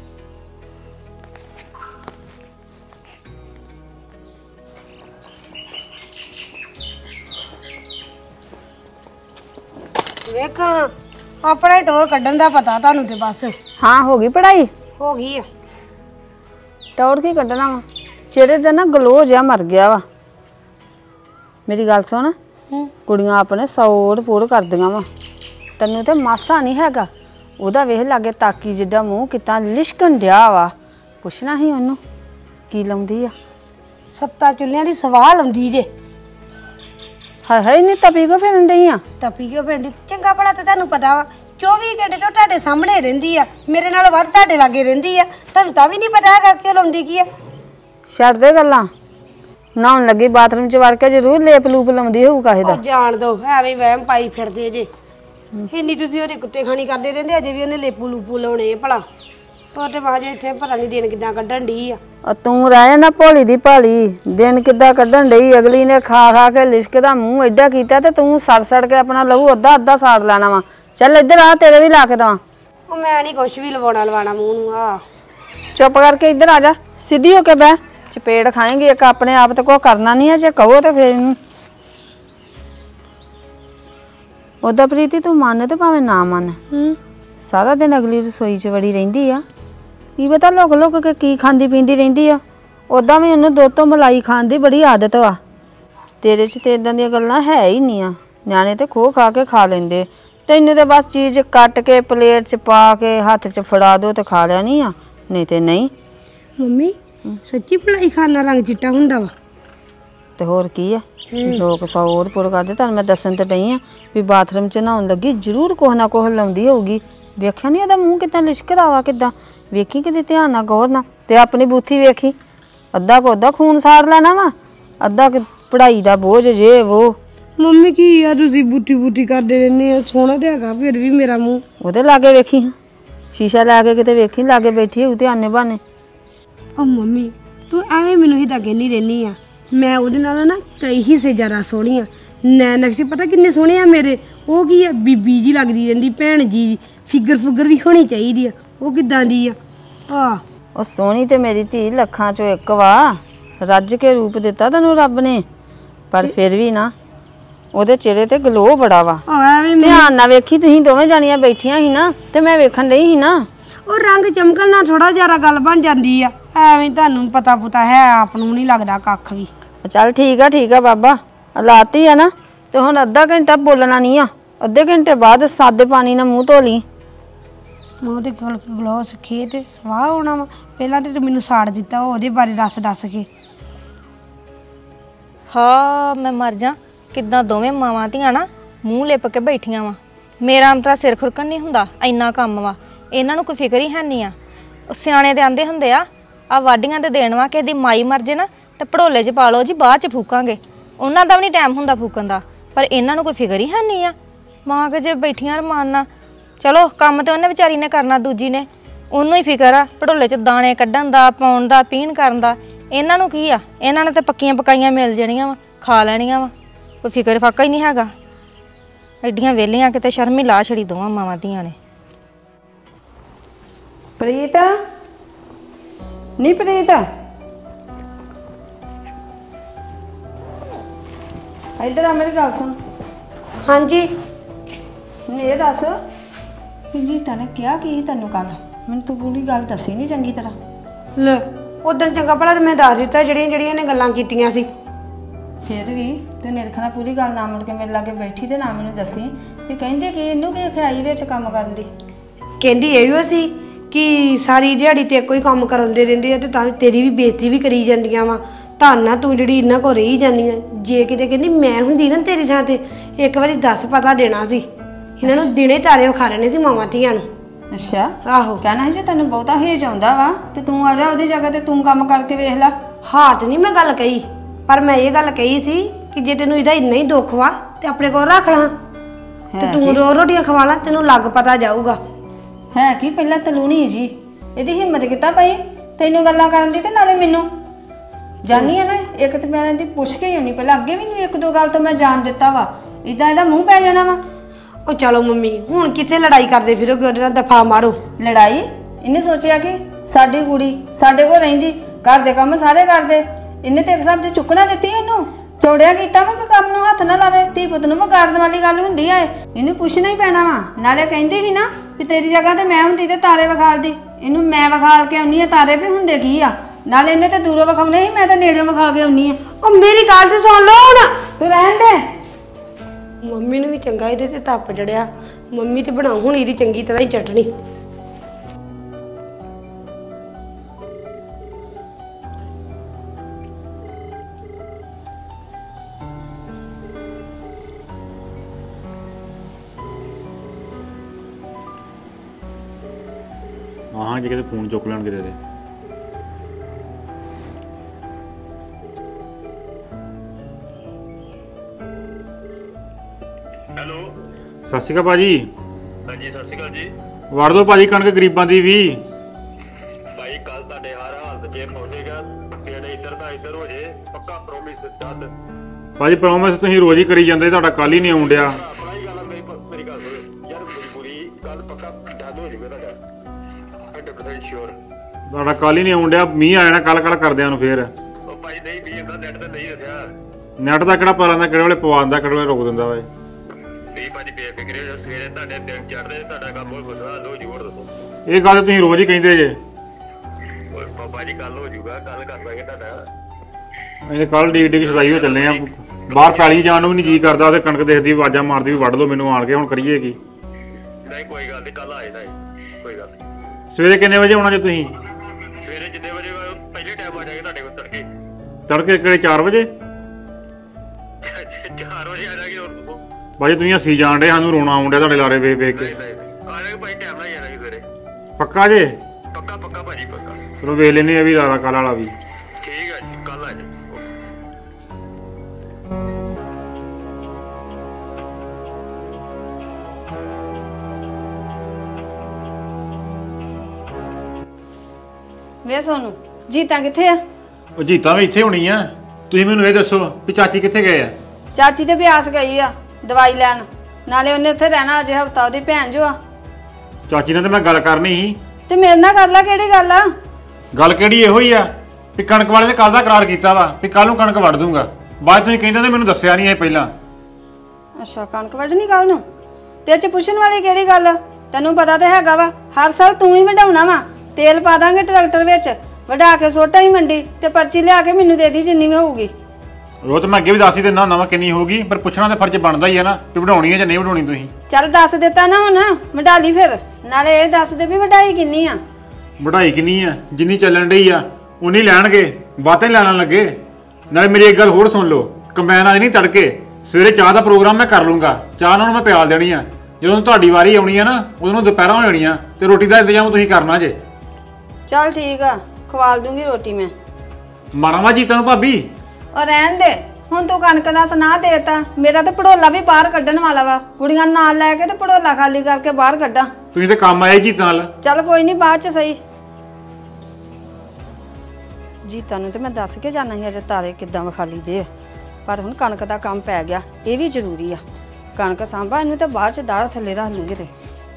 ਵੇਖ ਆਪਣਾ ਟੋਰ ਕੱਢਣ ਦਾ ਪਤਾ ਤੁਹਾਨੂੰ ਤੇ ਬਸ। ਹਾਂ ਹੋ ਗਈ ਪੜ੍ਹਾਈ? ਹੋ ਗਈ ਆ। ਟੌਰ ਕੀ ਕੱਢਣਾ ਵਾ? ਚਿਹਰੇ ਤੇ ਨਾ ਗਲੋ ਜਿਹਾ ਮਰ ਗਿਆ ਵਾ। ਮੇਰੀ ਗੱਲ ਸੁਣ, ਕੁੜੀਆਂ ਆਪਣੇ 100 ਪੂਰ ਕਰਦੀਆਂ ਵਾ, ਤੈਨੂੰ ਤੇ ਮਾਸਾ ਨਹੀਂ ਹੈਗਾ। ਉਹਦਾ ਵੇਖ ਲਾਗੇ ਤਾਕੀ ਜਿੱਡਾ ਮੂੰਹ ਕਿਤਾ ਲਿਸ਼ਕਣ ਡਿਆ ਵਾ। ਪੁੱਛਣਾ ਹੀ ਉਹਨੂੰ ਕੀ ਲਾਉਂਦੀ ਆ। 7 ਚੁੱਲ੍ਹਿਆਂ ਦੀ ਸਵਾਹ ਲਾਉਂਦੀ ਜੇ। ਹਾਏ ਹਾਏ ਨਹੀਂ ਤਪੀ ਕੋ ਫਿਰਨ ਡਈ ਆ? ਤਪੀ ਕਿਉਂ ਪਿੰਡੀ? ਚੰਗਾ ਭਲਾ ਤੇ ਤੁਹਾਨੂੰ ਪਤਾ ਵਾ 24 ਘੰਟੇ ਤੋਂ ਤੁਹਾਡੇ ਸਾਹਮਣੇ ਰਹਿੰਦੀ ਆ, ਮੇਰੇ ਨਾਲ ਵੱਧ ਤੁਹਾਡੇ ਲਾਗੇ ਰਹਿੰਦੀ ਆ। ਤੁਹਾਨੂੰ ਤਾਂ ਵੀ ਨਹੀਂ ਪਤਾ ਹੈਗਾ ਕਿ ਲਾਉਂਦੀ ਕੀ ਆ। ਛੱਡ ਦੇ ਗੱਲਾਂ। ਨਹਾਉਣ ਲੱਗੀ ਬਾਥਰੂਮ ਚ ਵੜ ਕੇ ਜ਼ਰੂਰ ਲੇਪ ਲੂਪ ਲਾਉਂਦੀ ਹੋਊ ਕਾਹੇ ਦਾ। ਜਾਣ ਦੋ, ਐਵੇਂ ਵਹਿਮ ਪਾਈ ਫਿਰਦੇ ਜੇ। ਇੰਨੀ ਤੁਸੀਂ ਉਹਦੇ ਕੁੱਤੇ ਖਾਣੀ ਕਰਦੇ ਰਹਿੰਦੇ, ਅਜੇ ਵੀ ਉਹਨੇ ਲੇਪੂ ਲੂਪੂ ਲਾਉਣੇ ਭਲਾ। ਉਹ ਤੇ ਬਾਜੇ ਇੱਥੇ ਪਤਾ ਨਹੀਂ ਦਿਨ ਕਿੱਦਾਂ ਕੱਢਣ ਢੀ ਆ। ਤੂੰ ਰਹਿ ਨਾ ਭੋਲੀ ਦੀ ਭਾਲੀ, ਦਿਨ ਕਿੱਦਾਂ ਕੱਢਣ ਡਈ। ਅਗਲੀ ਨੇ ਖਾ ਕੇ ਲਿਸ਼ਕ ਦਾ ਮੂੰਹ ਐਡਾ ਕੀਤਾ ਤੇ ਤੂੰ ਸੜ ਕੇ ਆਪਣਾ ਲਹੂ ਅੱਧਾ ਸਾੜ ਲੈਣਾ ਵਾ। ਚੱਲ ਇੱਧਰ ਆ, ਤੇਰੇ ਵੀ ਲਾ ਕੇ ਦਵਾਂ। ਉਹ ਮੈਂ ਨਹੀਂ ਕੁਛ ਵੀ ਲਵਾਉਣਾ ਮੂੰਹ ਨੂੰ। ਆ ਚੁੱਪ ਕਰਕੇ ਇੱਧਰ ਆ ਜਾ, ਸਿੱਧੀ ਹੋ ਕੇ ਬਹਿ। ਚਪੇੜ ਖਾਏਂਗੀ ਇੱਕ, ਆਪਣੇ ਆਪ ਤੇ ਕੋਈ ਕਰਨਾ ਨਹੀਂ ਆ। ਜੇ ਕਹੋ ਤੇ ਫੇਰ ਇਹਨੂੰ ਉਹਦਾ ਪ੍ਰੀਤੀ ਤੂੰ ਮੰਨ ਤੇ ਭਾਵੇਂ ਨਾ ਮੰਨ, ਸਾਰਾ ਦਿਨ ਅਗਲੀ ਰਸੋਈ 'ਚ ਵੜੀ ਰਹਿੰਦੀ ਆ। ਕੀ ਪਤਾ ਲੁਕ ਕੇ ਕੀ ਖਾਂਦੀ ਪੀਂਦੀ ਰਹਿੰਦੀ ਆ। ਉੱਦਾਂ ਵੀ ਉਹਨੂੰ ਦੁੱਧ ਤੋਂ ਮਲਾਈ ਖਾਣ ਦੀ ਬੜੀ ਆਦਤ ਵਾ। ਤੇਰੇ 'ਚ ਤੇ ਇਦਾਂ ਦੀਆਂ ਗੱਲਾਂ ਹੈ ਹੀ ਨਹੀਂ ਆ। ਨਿਆਣੇ ਤੇ ਖੋ ਖਾ ਕੇ ਖਾ ਲੈਂਦੇ। ਤੈਨੂੰ ਤੇ ਬਸ ਚੀਜ਼ ਕੱਟ ਕੇ ਪਲੇਟ 'ਚ ਪਾ ਕੇ ਹੱਥ 'ਚ ਫੜਾ ਦੋ ਤੇ ਖਾ ਲੈਣੀ ਆ, ਨਹੀਂ ਤੇ ਨਹੀਂ। ਮੰਮੀ ਸੱਚੀ ਭਲਾਈ ਖਾਣਾ ਰੰਗ ਚਿੱਟਾ ਹੁੰਦਾ ਵਾ? ਤੇ ਹੋਰ ਕੀ ਆ, ਲੋਕ 100 ਪੁਰ ਕਰਦੇ। ਤੁਹਾਨੂੰ ਮੈਂ ਦੱਸਣ ਤੇ ਡਈ ਆ ਵੀ ਬਾਥਰੂਮ 'ਚ ਨਹਾਉਣ ਲੱਗੀ ਜ਼ਰੂਰ ਕੁਛ ਨਾ ਕੁਛ ਲਾਉਂਦੀ ਹੋਊਗੀ। ਵੇਖਿਆ ਨਹੀਂ ਉਹਦਾ ਮੂੰਹ ਕਿੱਦਾਂ ਲਿਸ਼ਕਦਾ ਵਾ, ਕਿੱਦਾਂ। ਵੇਖੀ ਕਿਤੇ ਧਿਆਨ ਨਾਲ, ਗੌਰ ਨਾਲ। ਤੇ ਆਪਣੀ ਬੂਥੀ ਵੇਖੀ, ਅੱਧਾ ਕੋ ਅੱਧਾ ਖੂਨ ਸਾੜ ਲੈਣਾ ਵਾ, ਅੱਧਾ ਪੜ੍ਹਾਈ ਦਾ ਬੋਝ ਜੇ ਵੋ। ਮੰਮੀ ਕੀ ਆ ਤੁਸੀਂ ਬੂਟੀ ਕਰਦੇ ਰਹਿੰਦੇ ਆ? ਸੋਹਣਾ ਤੇ ਹੈਗਾ ਫਿਰ ਵੀ ਮੇਰਾ ਮੂੰਹ। ਉਹਦੇ ਲਾਗੇ ਵੇਖੀ, ਸ਼ੀਸ਼ਾ ਲਾ ਕੇ ਕਿਤੇ ਵੇਖੀ, ਲਾਗੇ ਬੈਠੀ ਹੋਊ ਧਿਆਨ ਬਾਨੇ। ਉਹ ਮੰਮੀ ਤੂੰ ਐਵੇਂ ਮੈਨੂੰ ਹੀ ਤਾਂ ਕਹਿੰਦੀ ਰਹਿੰਦੀ ਆ। ਮੈਂ ਉਹਦੇ ਨਾਲ ਨਾ ਕਈ ਹਿੱਸੇ ਜ਼ਿਆਦਾ ਸੋਹਣੀ ਆ। ਨਕਸ਼ੇ ਪਤਾ ਕਿੰਨੇ ਸੋਹਣੇ ਆ ਮੇਰੇ। ਉਹ ਕੀ ਆ, ਬੀਬੀ ਜੀ ਲੱਗਦੀ ਰਹਿੰਦੀ, ਭੈਣ ਜੀ। ਫਿਗਰ ਵੀ ਹੋਣੀ ਚਾਹੀਦੀ ਆ। ਉਹ ਕਿੱਦਾਂ ਦੀ ਆ? ਉਹ ਸੋਹਣੀ ਤੇ ਮੇਰੀ ਧੀ ਲੱਖਾਂ ਚੋਂ ਇੱਕ ਵਾ। ਰੱਜ ਕੇ ਰੂਪ ਦਿੱਤਾ ਤੈਨੂੰ ਰੱਬ ਨੇ, ਪਰ ਫਿਰ ਵੀ ਨਾ ਉਹਦੇ ਚਿਹਰੇ ਤੇ ਗਲੋ ਬੜਾ ਵਾ। ਧਿਆਨ ਨਾਲ ਵੇਖੀ, ਤੁਸੀਂ ਦੋਵੇਂ ਜਾਣੀਆਂ ਬੈਠੀਆਂ ਸੀ ਨਾ ਤੇ ਮੈਂ ਵੇਖਣ ਡਈ ਸੀ ਨਾ। ਉਹ ਰੰਗ ਚਮਕਣ ਨਾਲ ਥੋੜਾ ਜਿਆਦਾ ਗੱਲ ਬਣ ਜਾਂਦੀ ਆ। ਐਵੇਂ ਤੁਹਾਨੂੰ ਪਤਾ ਪੁਤਾ ਹੈ, ਆਪ ਨੂੰ ਨਹੀਂ ਲੱਗਦਾ ਕੱਖ ਵੀ। ਚੱਲ ਠੀਕ ਆ ਬਾਬਾ, ਲਾਤੀ ਆ ਨਾ। ਤੇ ਹੁਣ ਅੱਧਾ ਘੰਟਾ ਬੋਲਣਾ ਨਹੀਂ ਆ। ਅੱਧੇ ਘੰਟੇ ਬਾਅਦ ਸਾਦੇ ਪਾਣੀ ਨਾਲ ਮੂੰਹ ਧੋ ਲਈ। ਮੂੰਹ ਤੇ ਗਲੋ ਸਿੱਖੇ ਤੇ ਸਵਾਹ ਹੋਣਾ ਵਾ। ਪਹਿਲਾਂ ਤੇ ਮੈਨੂੰ ਸਾੜ ਦਿੱਤਾ ਉਹਦੇ ਬਾਰੇ ਦੱਸ ਕੇ। ਹਾਂ ਮੈਂ ਮਰ ਜਾ, ਕਿੱਦਾਂ ਦੋਵੇਂ ਮਾਵਾਂ ਧੀਆਂ ਨਾ ਮੂੰਹ ਲਿਪ ਕੇ ਬੈਠੀਆਂ ਵਾ। ਮੇਰਾ ਅੰਤਰਾ ਸਿਰ ਖੁਰਕਣ ਨਹੀਂ ਹੁੰਦਾ, ਇੰਨਾ ਕੰਮ ਵਾ। ਇਹਨਾਂ ਨੂੰ ਕੋਈ ਫਿਕਰ ਹੀ ਹੈ ਨਹੀਂ ਆ। ਉਹ ਸਿਆਣੇ ਦੇ ਆਂਦੇ ਹੁੰਦੇ ਆ ਵਾਢੀਆਂ ਤੇ ਦੇਣ ਵਾ, ਕਿਸੇ ਦੀ ਮਾਈ ਮਰ ਜੇ ਨਾ ਤੇ ਭੜੋਲੇ 'ਚ ਪਾ ਲਓ ਜੀ, ਬਾਅਦ 'ਚ ਫੂਕਾਂਗੇ। ਉਹਨਾਂ ਦਾ ਵੀ ਨਹੀਂ ਟਾਈਮ ਹੁੰਦਾ ਫੂਕਣ ਦਾ, ਪਰ ਇਹਨਾਂ ਨੂੰ ਕੋਈ ਫਿਕਰ ਹੀ ਹੈ ਨਹੀਂ ਆ। ਮਾਂ ਕੇ ਜੇ ਬੈਠੀਆਂ ਰਮਾਨ ਨਾਲ, ਚਲੋ ਕੰਮ ਤੇ ਉਹਨੇ ਵਿਚਾਰੀ ਨੇ ਕਰਨਾ, ਦੂਜੀ ਨੇ ਉਹਨੂੰ ਹੀ ਫਿਕਰ ਆ ਭੜੋਲੇ 'ਚ ਦਾਣੇ ਕੱਢਣ ਦਾ, ਪਾਉਣ ਦਾ, ਪੀਣ ਕਰਨ ਦਾ। ਇਹਨਾਂ ਨੂੰ ਕੀ ਆ, ਇਹਨਾਂ ਨੇ ਤਾਂ ਪੱਕੀਆਂ ਪਕਾਈਆਂ ਮਿਲ ਜਾਣੀਆਂ ਵਾ, ਖਾ ਲੈਣੀਆਂ ਵਾ, ਕੋਈ ਫਿਕਰ ਫਾਕਾ ਹੀ ਨਹੀਂ ਹੈਗਾ। ਐਡੀਆਂ ਵਿਹਲੀਆਂ, ਕਿਤੇ ਸ਼ਰਮ ਹੀ ਲਾ ਛੜੀ ਦੋਵਾਂ ਮਾਵਾਂ ਧੀਆਂ ਨੇ। ਪ੍ਰੀਤ ਨਹੀਂ, ਪ੍ਰੀਤ ਇੱਧਰ ਆ, ਮੇਰੀ ਗੱਲ ਸੁਣ। ਹਾਂਜੀ ਮੈਨੂੰ ਇਹ ਦੱਸ ਕਿ ਜੀਤਾ ਨੇ ਕਿਹਾ ਕੀ ਤੈਨੂੰ ਕੱਲ? ਮੈਨੂੰ ਤੂੰ ਪੂਰੀ ਗੱਲ ਦੱਸੀ ਨਹੀਂ ਚੰਗੀ ਤਰ੍ਹਾਂ। ਲੈ ਉਦੋਂ ਚੰਗਾ ਭਲਾ ਤੇ ਮੈਂ ਦੱਸ ਦਿੱਤਾ ਜਿਹੜੀਆਂ ਨੇ ਗੱਲਾਂ ਕੀਤੀਆਂ ਸੀ। ਫਿਰ ਵੀ ਤੂੰ ਨਿਰਖਣਾ ਪੂਰੀ ਗੱਲ ਨਾ ਮੁੜ ਕੇ ਮੇਰੇ ਲਾਗੇ ਬੈਠੀ ਤੇ ਨਾ ਮੈਨੂੰ ਦੱਸੀ ਵੀ ਕਹਿੰਦੇ ਕਿ ਇਹਨੂੰ ਕੀ ਖਿਆਈ ਵਿੱਚ ਕੰਮ ਕਰਨ ਦੀ। ਕਹਿੰਦੀ ਇਹੋ ਸੀ ਕਿ ਸਾਰੀ ਦਿਹਾੜੀ ਤੇ ਕੋਈ ਕੰਮ ਕਰਾਉਂਦੇ ਰਹਿੰਦੇ ਆ ਤੇ ਤਾਂ ਤੇਰੀ ਵੀ ਬੇਇੱਜ਼ਤੀ ਵੀ ਕਰੀ ਜਾਂਦੀਆਂ ਵਾ, ਧੰਨਾ ਤੂੰ ਜਿਹੜੀ ਇਹਨਾਂ ਕੋਲ ਰਹੀ ਜਾਂਦੀ ਆ। ਜੇ ਕਿਤੇ ਕਹਿੰਦੀ ਮੈਂ ਹੁੰਦੀ ਨਾ ਤੇਰੀ ਥਾਂ ਤੇ, ਇੱਕ ਵਾਰੀ ਦੱਸ ਪਤਾ ਦੇਣਾ ਸੀ। ਇਹਨਾਂ ਨੂੰ ਦਿਨੇ ਤਾਰੇ ਵਿਖਾ ਲੈਣੇ ਸੀ ਮਾਵਾਂ ਧੀਆਂ ਨੂੰ। ਅੱਛਾ ਆਹੋ, ਕਹਿਣਾ ਸੀ ਜੇ ਤੈਨੂੰ ਬਹੁਤਾ ਹੇਜ ਆਉਂਦਾ ਵਾ ਤੇ ਤੂੰ ਆ ਜਾ ਉਹਦੀ ਜਗ੍ਹਾ ਤੇ, ਤੂੰ ਕੰਮ ਕਰਕੇ ਵੇਖ ਲੈ। ਹਾਤ ਨਹੀਂ ਮੈਂ ਗੱਲ ਕਹੀ, ਪਰ ਮੈਂ ਇਹ ਗੱਲ ਕਹੀ ਸੀ ਕਿ ਜੇ ਤੈਨੂੰ ਇਹਦਾ ਇੰਨਾ ਹੀ ਦੁੱਖ ਵਾ ਤੇ ਆਪਣੇ ਕੋਲ ਰੱਖ ਲਾਂ ਤੇ ਤੂੰ ਰੋਟੀਆਂ ਖਵਾ ਲਾ, ਤੈਨੂੰ ਲੱਗ ਪਤਾ ਜਾਊਗਾ। ਹੈ ਕੀ ਪਹਿਲਾਂ ਤਲੂਣੀ ਜੀ, ਇਹਦੀ ਹਿੰਮਤ ਕਿੱਦਾਂ ਪਈ ਤੈਨੂੰ ਗੱਲਾਂ ਕਰਨ ਦੀ ਤੇ ਨਾਲੇ ਮੈਨੂੰ ਜਾਨੀ ਆ ਨਾ। ਇੱਕ ਤੇ ਮੈਂ ਇਹਦੀ ਪੁੱਛ ਕੇ ਹੀ ਆਉਣੀ ਪਹਿਲਾਂ, ਅੱਗੇ ਵੀ ਨਹੀਂ ਇੱਕ ਦੋ ਗੱਲ ਤੋਂ ਮੈਂ ਜਾਣ ਦਿੱਤਾ ਵਾ, ਇਦਾਂ ਇਹਦਾ ਮੂੰਹ ਪੈ ਜਾਣਾ ਵਾ। ਉਹ ਚਲੋ ਮੰਮੀ, ਹੁਣ ਕਿੱਥੇ ਲੜਾਈ ਕਰਦੇ ਫਿਰੋਗੇ, ਉਹਦੇ ਨਾਲ ਦਫਾ ਮਾਰੋ। ਲੜਾਈ? ਇਹਨੇ ਸੋਚਿਆ ਕਿ ਸਾਡੀ ਕੁੜੀ ਸਾਡੇ ਕੋਲ ਰਹਿੰਦੀ, ਘਰ ਦੇ ਕੰਮ ਸਾਰੇ ਕਰਦੇ, ਇਹਨੇ ਤੇ ਇੱਕ ਹਿਸਾਬ ਦੀ ਚੁੱਕਣਾ ਦਿੱਤੀ ਇਹਨੂੰ, ਚੌੜਿਆ ਕੀਤਾ ਵਾ ਕਿ ਕੰਮ ਨੂੰ ਹੱਥ ਨਾ ਲਾਵੇ। ਧੀ ਪੁੱਤ ਨੂੰ ਵਿਗਾੜਨ ਵਾਲੀ ਗੱਲ ਹੁੰਦੀ ਆ, ਇਹਨੂੰ ਪੁੱਛਣਾ ਹੀ ਪੈਣਾ ਵਾ। ਨਾਲੇ ਕਹਿੰਦੀ ਸੀ ਨਾ ਵੀ ਤੇਰੀ ਜਗ੍ਹਾ ਤੇ ਮੈਂ ਹੁੰਦੀ ਤੇ ਤਾਰੇ ਵਿਖਾਲਦੀ, ਇਹਨੂੰ ਮੈਂ ਵਿਖਾਲ ਕੇ ਆਉਣੀ ਆ ਤਾਰੇ ਵੀ ਹੁੰਦੇ ਕੀ ਆ। ਨਾਲੇ ਇਹਨੇ ਤੇ ਦੂਰੋਂ ਵਿਖਾਉਣੇ ਸੀ, ਮੈਂ ਤਾਂ ਨੇੜਿਓਂ ਵਿਖਾ ਕੇ ਆਉਣੀ ਆ। ਉਹ ਮੇਰੀ ਗੱਲ ਤੇ ਸੁਣ ਲਓ ਹੁਣ, ਤੂੰ ਰਹਿਣ ਦੇ। ਮੰਮੀ ਨੂੰ ਵੀ ਚੰਗਾ ਇਹਦੇ ਤੇ ਤੱਪ ਜੜਿਆ। ਮੰਮੀ ਤੇ ਬਣਾਉ ਹੁਣ ਇਹਦੀ ਚੰਗੀ ਤਰ੍ਹਾਂ ਹੀ ਚਟਣੀ। ਹਾਂ ਜੇ ਕਿਤੇ ਫੋਨ ਚੁੱਕ ਲੈਣ ਕਿਤੇ ਦੇ। ਹੈਲੋ, ਸਤਿ ਸ਼੍ਰੀ ਅਕਾਲ ਭਾਜੀ। ਹਾਂਜੀ ਸਤਿ ਸ਼੍ਰੀ ਅਕਾਲ ਜੀ। ਵੜ ਦੋ ਭਾਜੀ ਕਣਕ ਗਰੀਬਾਂ ਦੀ ਵੀ। ਭਾਈ ਕੱਲ ਤੁਹਾਡੇ ਹਰ ਹਾਲਤ ਜੇ ਪਹੁੰਚੇਗਾ, ਤੇਰੇ ਇੱਧਰ ਦਾ ਇੱਧਰ ਹੋ ਜੇ, ਪੱਕਾ ਪ੍ਰੋਮਿਸ ਦੱਸ। ਭਾਜੀ ਪ੍ਰੋਮਿਸ ਤੁਸੀਂ ਰੋਜ਼ ਹੀ ਕਰੀ ਜਾਂਦੇ, ਤੁਹਾਡਾ ਕੱਲ ਹੀ ਨਹੀਂ ਆਉਣ ਡਿਆ। ਆਪਣਾ ਹੀ ਗੱਲ ਆ, ਮੇਰੀ ਗੱਲ ਸੁਣ ਯਾਰ, ਪੂਰੀ ਕੱਲ ਪੱਕਾ ਡਨ ਹੋ ਜਾਊਗਾ ਤੁਹਾਡਾ 100% ਸ਼ੋਰ। ਤੁਹਾਡਾ ਕੱਲ ਹੀ ਨਹੀਂ ਆਉਣ ਡਿਆ, ਮੀਂਹ ਆ ਜਾਣਾ ਕੱਲ ਕਰਦਿਆਂ ਨੂੰ ਫੇਰ। ਉਹ ਭਾਈ ਨਹੀਂ ਵੀ ਇਹਦਾ ਨੈਟ ਤੇ ਨਹੀਂ ਦੱਸਿਆ। ਨੈਟ ਦਾ ਕਿਹੜਾ ਪਾ ਲੈਂਦਾ, ਕਿਹੜੇ ਵੇਲੇ ਪਵਾ ਦਿੰਦਾ, ਕਿਹੜੇ ਵੇਲੇ ਰੋਕ ਦਿੰਦਾ ਵਾ। ਨਹੀਂ ਭਾਜੀ ਬੇਫਿਕਰੇ ਹੋ, ਸਵੇਰੇ ਤੁਹਾਡੇ ਦਿਨ ਚੜ੍ਹਦੇ ਤੁਹਾਡਾ ਕੰਮ ਹੋ ਖੁਸ਼ਵਾ ਲੋ ਜੀ। ਹੋਰ ਦੱਸੋ, ਇਹ ਗੱਲ ਤੁਸੀਂ ਰੋਜ਼ ਹੀ ਕਹਿੰਦੇ ਜੇ। ਓਏ ਬਾਬਾ ਜੀ ਕੱਲ ਹੋ ਜਾਊਗਾ, ਕੱਲ ਕਰ ਦਾਂਗੇ ਤੁਹਾਡਾ। ਅਸੀਂ ਕੱਲ ਡੀਕ ਸਦਾਈ ਹੋ ਚੱਲੇ ਆ, ਬਾਹਰ ਪੈਲੀ ਜਾਣ ਨੂੰ ਵੀ ਨਹੀਂ ਜੀ ਕਰਦਾ, ਤੇ ਕਣਕ ਦੇਖਦੀ ਆਵਾਜ਼ਾਂ ਮਾਰਦੀ ਵੀ ਵੱਢ ਲਓ ਮੈਨੂੰ ਆਣ ਕੇ, ਹੁਣ ਕਰੀਏ ਕੀ? ਨਹੀਂ ਕੋਈ ਗੱਲ ਨਹੀਂ, ਕੱਲ ਆ ਜਾਣਾ ਕੋਈ ਗੱਲ ਨਹੀਂ। ਸਵੇਰੇ ਕਿੰਨੇ ਵਜੇ ਆਉਣਾ ਜੇ ਤੁਸੀਂ? ਸਵੇਰੇ ਜਿੰਨੇ ਵਜੇ ਪਹਿਲੇ ਟਾਈਮ ਆ ਜਾਏਗਾ ਤੁਹਾਡੇ ਕੋਲ ਤੜਕੇ। ਤੜਕੇ ਕਿਹੜੇ 4 ਵਜੇ? 4 ਵਜੇ ਆ ਜਾਏਗੀ। ਹੋਰ ਦੱਸੋ ਭਾਜੀ ਤੁਸੀਂ ਹੱਸੀ ਜਾਣ ਡੇ, ਸਾਨੂੰ ਰੋਣਾ ਆਉਣ ਡਿਆ ਤੁਹਾਡੇ ਲਾਰੇ ਵੇਖ ਵੇਖ ਕੇ। ਆ ਜਾਏਗਾ ਭਾਈ, ਟਾਈਮ ਨਾਲ ਹੀ ਆਣਾ ਸਵੇਰੇ। ਪੱਕਾ ਜੇ? ਪੱਕਾ ਪੱਕਾ ਭਾਜੀ ਪੱਕਾ। ਚਲੋ ਵੇਖ ਲੈਨੇ ਆ ਵੀ ਦਾਦਾ ਕੱਲ ਵਾਲਾ ਵੀ। ਠੀਕ ਹੈ ਜੀ, ਕੱਲ ਆ ਜਾਓ। ਵੇ ਸੋਨੂੰ, ਜੀਤਾ ਕਿੱਥੇ ਆ? ਉਹ ਜੀਤਾ ਵੀ ਇੱਥੇ ਹੋਣੀ ਆ। ਤੁਸੀਂ ਮੈਨੂੰ ਇਹ ਦੱਸੋ ਵੀ ਚਾਚੀ ਕਿੱਥੇ ਗਏ ਆ? ਚਾਚੀ ਤੇ ਬਿਆਸ ਗਈ ਆ ਦਵਾਈ ਲੈਣ, ਨਾਲੇ ਉਹਨੇ ਉੱਥੇ ਰਹਿਣਾ ਅਜੇ ਹਫਤਾ, ਉਹਦੀ ਭੈਣ ਜੋ ਆ। ਚਾਚੀ ਨਾਲ ਤੇ ਮੈਂ ਗੱਲ ਕਰਨੀ ਸੀ। ਤੇ ਮੇਰੇ ਨਾਲ ਕਰ ਲੈ, ਕਿਹੜੀ ਗੱਲ ਆ? ਗੱਲ ਕਿਹੜੀ ਇਹੋ ਹੀ ਆ ਵੀ ਕਣਕ ਵਾਲੇ ਨੇ ਕੱਲ ਦਾ ਕਰਾਰ ਕੀਤਾ ਵਾ ਵੀ ਕੱਲ ਨੂੰ ਕਣਕ ਵੱਢ ਦੂੰਗਾ। ਬਾਅਦ ਤੁਸੀਂ ਕਹਿੰਦੇ ਨੇ ਮੈਨੂੰ ਦੱਸਿਆ ਨਹੀਂ ਇਹ ਪਹਿਲਾਂ। ਅੱਛਾ, ਕਣਕ ਵੱਢਣੀ ਕੱਲ ਨੂੰ? ਤੇ ਚ ਪੁੱਛਣ ਵਾਲੀ ਕਿਹੜੀ ਗੱਲ ਆ? ਤੈਨੂੰ ਪਤਾ ਤੇ ਹੈਗਾ ਵਾ, ਹਰ ਸਾਲ ਤੂੰ ਹੀ ਵਢਾਉਣਾ ਵਾ। ਤੇਲ ਪਾ ਦਾਂਗੇ ਟਰੈਕਟਰ ਵਿੱਚ, ਵਢਾ ਕੇ ਸੋਟਾ ਹੀ ਮੰਡੀ ਤੇ ਪਰਚੀ ਲਿਆ ਕੇ ਮੈਨੂੰ ਦੇ ਦੀ ਜਿੰਨੀ ਵੀ ਹੋਊਗੀ। ਉਹ ਤਾਂ ਮੈਂ ਅੱਗੇ ਵੀ ਦੱਸ ਹੀ ਦਿੰਦਾ ਹੁੰਦਾ ਵਾ ਕਿੰਨੀ ਹੋਊਗੀ, ਪਰ ਪੁੱਛਣਾ ਤਾਂ ਫਰਜ਼ ਬਣਦਾ ਹੀ ਹੈ ਨਾ ਵੀ ਵਢਾਉਣੀ ਹੈ ਜਾਂ ਨਹੀਂ ਵਢਾਉਣੀ ਤੁਸੀਂ। ਚੱਲ ਦੱਸ ਦਿੱਤਾ ਨਾ ਹੁਣ, ਵਢਾ ਲਈ ਫਿਰ। ਨਾਲੇ ਇਹ ਦੱਸ ਦੇ ਵੀ ਵਢਾਈ ਕਿੰਨੀ ਆ? ਵਢਾਈ ਕਿੰਨੀ ਆ? ਜਿੰਨੀ ਚੱਲਣ ਡਈ ਆ ਉਨੀ ਲੈਣਗੇ, ਬਾਤਾਂ ਹੀ ਲੈਣ ਲੱਗੇ। ਨਾਲੇ ਮੇਰੀ ਇੱਕ ਗੱਲ ਹੋਰ ਸੁਣ ਲਓ, ਕੰਬਾਈਨ ਆ ਨਹੀਂ ਤੜਕੇ, ਸਵੇਰੇ ਚਾਹ ਦਾ ਪ੍ਰੋਗਰਾਮ ਮੈਂ ਕਰ ਲੂੰਗਾ, ਚਾਹ ਨਾਲ ਮੈਂ ਪਿਆਲ ਦੇਣੀ ਆ। ਜਦੋਂ ਤੁਹਾਡੀ ਵਾਰੀ ਆਉਣੀ ਆ ਨਾ ਉਦੋਂ ਨੂੰ ਦੁਪਹਿਰਾਂ ਹੋ ਜਾਣੀਆਂ ਤੇ ਰੋਟੀ ਦਾ ਇੰਤਜ਼ਾਮ ਤੁਸੀਂ ਕਰਨਾ ਜੇ। ਚੱਲ ਠੀਕ ਆ, ਖਵਾਲ ਦੂੰਗੀ ਰੋਟੀ ਮੈਂ। ਮਾਰਾਂ ਵਾ ਜੀਤਾਂ ਨੂੰ ਭਾਬੀ। ਔਰ ਰਹਿਣ ਦੇ, ਹੁਣ ਤੂੰ ਕਣਕ ਦਾ ਸੁਣਾ ਦੇਤਾ। ਮੇਰਾ ਤਾਂ ਪੜੋਲਾ ਵੀ ਬਾਹਰ ਕੱਢਣ ਵਾਲਾ ਵਾ, ਕੁੜੀਆਂ ਨਾਲ ਲੈ ਕੇ ਤੇ ਪੜੋਲਾ ਖਾਲੀ ਕਰਕੇ ਬਾਹਰ ਕੱਢਾਂ। ਤੁਸੀਂ ਤੇ ਕੰਮ ਆਏ ਜੀਤਾਂ ਨਾਲ। ਚੱਲ ਕੋਈ ਨਹੀਂ, ਬਾਅਦ ਚ ਸਹੀ। ਜੀਤਾਂ ਨੂੰ ਤੇ ਮੈਂ ਦੱਸ ਕੇ ਜਾਣਾ ਸੀ ਅਜੇ ਤਾਰੇ ਕਿੱਦਾਂ ਵਿਖਾਲੀ ਦੇ, ਪਰ ਹੁਣ ਕਣਕ ਦਾ ਕੰਮ ਪੈ ਗਿਆ, ਇਹ ਵੀ ਜ਼ਰੂਰੀ ਆ। ਕਣਕ ਸਾਂਭਾ, ਇਹਨੂੰ ਤਾਂ ਬਾਅਦ ਚ ਦਾੜ ਥੱਲੇ ਰੱਖ ਲੂੰਗੇ ਤੇ।